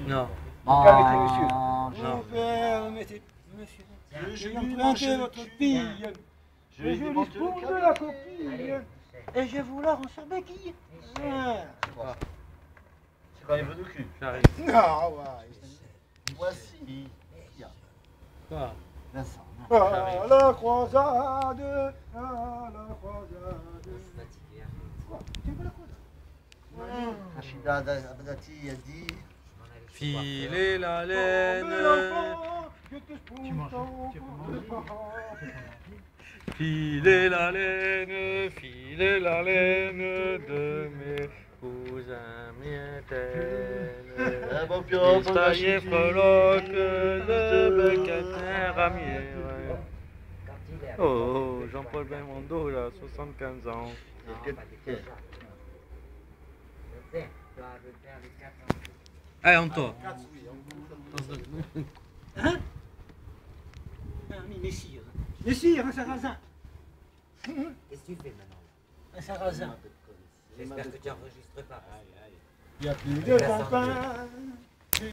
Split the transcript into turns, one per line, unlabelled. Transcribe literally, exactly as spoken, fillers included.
Non.
Permettez, monsieur.
Non.
Mon père, mettez. Monsieur.
Je
Je
lui
vais
ai
emprunter
mangé le
votre
cul.
fille.
Je lui ai
Et je lui
démonté le
spoule de
cabinet.
la coquille. Et je vous la rends sur béquille. Ah.
C'est quand il veut de cul.
J'arrive.
Ah ouais.
Voici.
Quoi?
Vincent.
À la croisade, à la croisade. Quoi? Tu veux la croisade?
Rachida Abdati a dit.
Filer la
Oh, mais
laine.
l'enfant, je te spoule ton cou.
Filer la laine. Filer la laine de mes cousins mietels.
Un bon pion pour la
Taillé
chute.
freloque de Becatin Ramier. Oh, Jean-Paul Belmondo, là, soixante-quinze ans. Allez, on toi.
Hein? Ah, mais Messire. Messire, un sarrasin.
Qu'est-ce que tu fais maintenant?
Un sarrasin.
J'espère que tu enregistres pas.
Il n'y a plus de campagne.